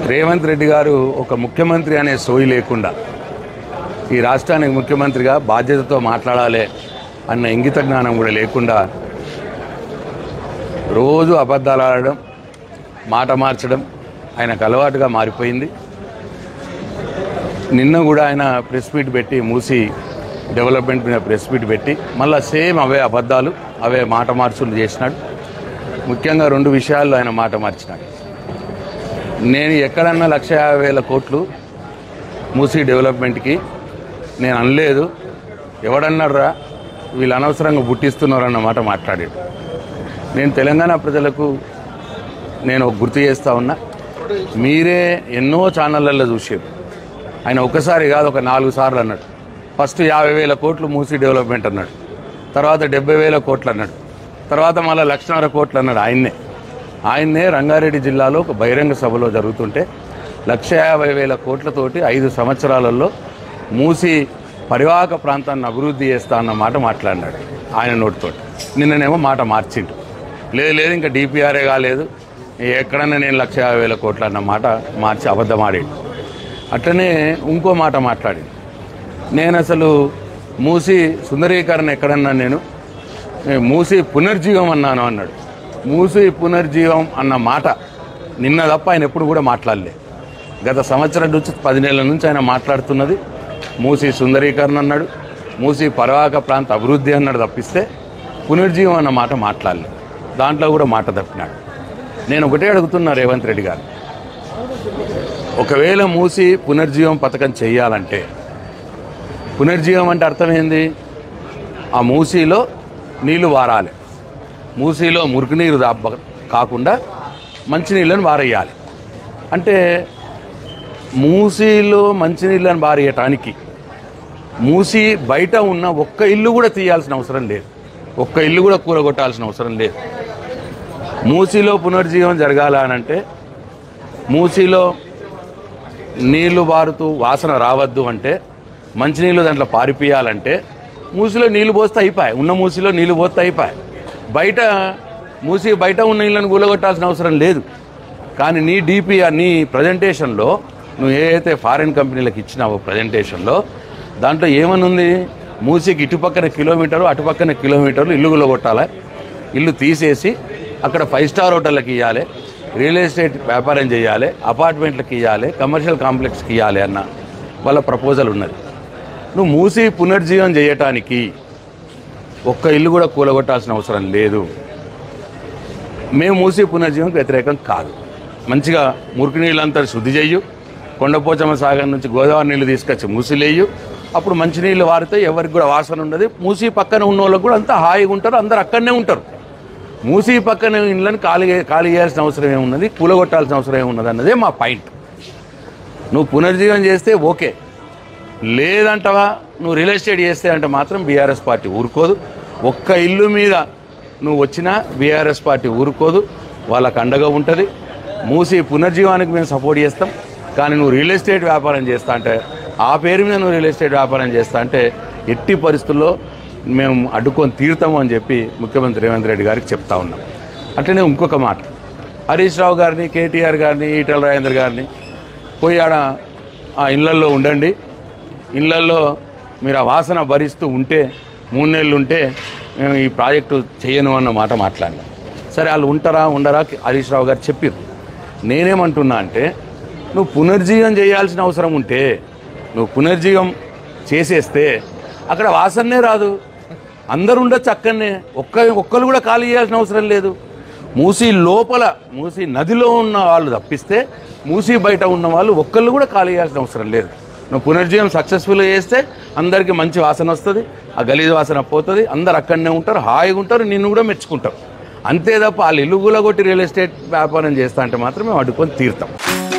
రేవంత్ రెడ్డి గారు ఒక ముఖ్యమంత్రి అనే సోయి లేకుండా ఈ రాష్ట్రానికి ముఖ్యమంత్రిగా బాధ్యతతో మాట్లాడాలి అన్న ఇంగిత జ్ఞానం కూడా లేకుండా రోజు అబద్ధాలు ఆడడం, మాట మార్చడం ఆయనకు అలవాటుగా మారిపోయింది. నిన్న కూడా ఆయన ప్రెస్ మీట్ పెట్టి మూసి డెవలప్మెంట్ మీద ప్రెస్ మీట్ పెట్టి మళ్ళీ సేమ్ అవే అబద్ధాలు, అవే మాట మార్చులు చేసినాడు. ముఖ్యంగా 2 విషయాల్లో ఆయన మాట మార్చినాడు. నేను ఎక్కడన్నా 150,000 కోట్లు మూసి డెవలప్మెంట్కి నేను అనలేదు, ఎవడన్నారా వీళ్ళు అనవసరంగా పుట్టిస్తున్నారన్న మాట మాట్లాడాడు. నేను తెలంగాణ ప్రజలకు నేను గుర్తు చేస్తూ ఉన్నా, మీరే ఎన్నో ఛానళ్ళల్లో చూసారు. ఆయన ఒకసారి కాదు, ఒక 4 సార్లు అన్నాడు. ఫస్ట్ 50,000 కోట్లు మూసి డెవలప్మెంట్ అన్నాడు, తర్వాత 70,000 కోట్లు అన్నాడు, తర్వాత మళ్ళీ 1,50,000 కోట్లు అన్నాడు. ఆయన్నే రంగారెడ్డి జిల్లాలో ఒక బహిరంగ సభలో జరుగుతుంటే 150,000 కోట్లతోటి 5 సంవత్సరాలలో మూసి పరివాహక ప్రాంతాన్ని అభివృద్ధి చేస్తా అన్న మాట మాట్లాడినాడు ఆయన నోటితో. నిన్ననేమో మాట మార్చిండు, లేదు ఇంకా డిపిఆర్ఏ కాలేదు, ఎక్కడన్నా నేను 150,000 కోట్లు అన్న మాట మార్చి అబద్ధమాడాడు. అట్లనే ఇంకో మాట మాట్లాడి, నేను అసలు మూసి సుందరీకరణ ఎక్కడన్నా నేను మూసి పునర్జీవం అన్నాను అన్నాడు. మూసి పునర్జీవం అన్న మాట నిన్న తప్ప ఆయన ఎప్పుడు కూడా మాట్లాడలే. గత సంవత్సరం నుంచి 10 నెలల నుంచి ఆయన మాట్లాడుతున్నది మూసి సుందరీకరణ అన్నాడు, మూసి పరివాహక ప్రాంత అభివృద్ధి అన్నాడు తప్పిస్తే పునర్జీవం అన్న మాట మాట్లాడలే. దాంట్లో కూడా మాట తప్పినాడు. నేను ఒకటే అడుగుతున్నా రేవంత్ రెడ్డి గారు, ఒకవేళ మూసి పునర్జీవం పథకం చేయాలంటే, పునర్జీవం అంటే అర్థం ఏంది? ఆ మూసీలో నీళ్లు వారాలి, మూసీలో మురికి నీరు కాకుండా మంచినీళ్ళని వారేయాలి. అంటే మూసీలో మంచినీళ్ళని వారేయటానికి మూసీ బయట ఉన్న ఒక్క ఇల్లు కూడా తీయాల్సిన అవసరం లేదు, ఒక్క ఇల్లు కూడా కూలగొట్టాల్సిన అవసరం లేదు. మూసీలో పునర్జీవం జరగాలనంటే, మూసీలో నీళ్లు బారుతూ వాసన రావద్దు అంటే, మంచినీళ్ళు దాంట్లో పారిపోయాలంటే మూసీలో నీళ్లు పోస్తే అయిపోయాయి, ఉన్న మూసీలో నీళ్లు పోస్తే అయిపోయాయి. బయట మూసి బయట ఉన్న నీళ్ళని కూలగొట్టాల్సిన అవసరం లేదు. కానీ నీ డిపిఆర్, నీ ప్రజెంటేషన్లో నువ్వు ఏదైతే ఫారిన్ కంపెనీలకు ఇచ్చినావో ప్రజెంటేషన్లో, దాంట్లో ఏమనుంది? మూసికి ఇటుపక్కన కిలోమీటరు, అటుపక్కన కిలోమీటర్లు ఇల్లు కూలగొట్టాలి, ఇల్లు తీసేసి అక్కడ 5 స్టార్ హోటళ్ళకి ఇవ్వాలి, రియల్ ఎస్టేట్ వ్యాపారం చేయాలి, అపార్ట్మెంట్లకు ఇవ్వాలి, కమర్షియల్ కాంప్లెక్స్కి ఇవ్వాలి అన్న వాళ్ళ ప్రపోజల్ ఉన్నది. నువ్వు మూసి పునర్జీవం చేయటానికి ఒక్క ఇల్లు కూడా కూలగొట్టాల్సిన అవసరం లేదు. మేము మూసి పునర్జీవంకి వ్యతిరేకం కాదు. మంచిగా మురికి నీళ్ళంతా శుద్ధి చెయ్యు, కొండపోచమ్మ సాగర్ నుంచి గోదావరి నీళ్ళు తీసుకొచ్చి మూసిలేయు, అప్పుడు మంచినీళ్ళు వారితే ఎవరికి కూడా వాసన ఉండదు. మూసి పక్కన ఉన్న వాళ్ళకి కూడా అంతా హాయిగా ఉంటారు, అందరు అక్కడనే ఉంటారు. మూసి పక్కన ఇళ్ళని ఖాళీ చేయాల్సిన అవసరం ఏమున్నది, కూలగొట్టాల్సిన అవసరం ఏమున్నది అన్నదే మా పాయింట్. నువ్వు పునర్జీవం చేస్తే ఓకే, లేదంటవా నువ్వు రియల్ ఎస్టేట్ చేస్తే అంటే మాత్రం బీఆర్ఎస్ పార్టీ ఊరుకోదు. ఒక్క ఇల్లు మీద నువ్వు వచ్చినా బీఆర్ఎస్ పార్టీ ఊరుకోదు, వాళ్ళకు అండగా ఉంటుంది. మూసి పునర్జీవానికి మేము సపోర్ట్ చేస్తాం. కానీ నువ్వు రియల్ ఎస్టేట్ వ్యాపారం చేస్తా అంటే, ఆ పేరు మీద నువ్వు రియల్ ఎస్టేట్ వ్యాపారం చేస్తా అంటే ఎట్టి పరిస్థితుల్లో మేము అడ్డుకొని తీరుతాము అని చెప్పి ముఖ్యమంత్రి రేవంత్ రెడ్డి గారికి చెప్తా ఉన్నాం. అట్లనే ఇంకొక మాట, హరీష్ రావు గారిని, కేటీఆర్ గారిని, ఈటెల రాజేందర్ గారిని పోయి ఆడ ఆ ఇళ్లల్లో ఉండండి, ఇళ్లల్లో మీరు ఆ వాసన భరిస్తూ ఉంటే 3 నెలలు ఉంటే మేము ఈ ప్రాజెక్టు చేయను అన్న మాట మాట్లాడినాం. సరే, వాళ్ళు ఉంటారా ఉండరా హరీష్ రావు గారు చెప్పారు. నేనేమంటున్నా అంటే, నువ్వు పునర్జీవం చేయాల్సిన అవసరం ఉంటే నువ్వు పునర్జీవం చేసేస్తే అక్కడ వాసనే రాదు, అందరు ఉండొచ్చు అక్కడనే, ఒక్కరు కూడా ఖాళీ చేయాల్సిన అవసరం లేదు. మూసీ లోపల, మూసీ నదిలో ఉన్న వాళ్ళు తప్పిస్తే మూసీ బయట ఉన్న వాళ్ళు ఒక్కళ్ళు కూడా ఖాళీ చేయాల్సిన అవసరం లేదు. నువ్వు పునర్జీవం సక్సెస్ఫుల్గా చేస్తే అందరికీ మంచి వాసన వస్తుంది, ఆ గలీజ్ వాసన పోతుంది, అందరు అక్కడనే ఉంటారు, హాయిగా ఉంటారు, నిన్ను కూడా మెచ్చుకుంటారు. అంతే తప్ప వాళ్ళు ఇల్లు కూలగొట్టి రియల్ ఎస్టేట్ వ్యాపారం చేస్తా అంటే మాత్రం మేము అడ్డుకొని తీరుతాం.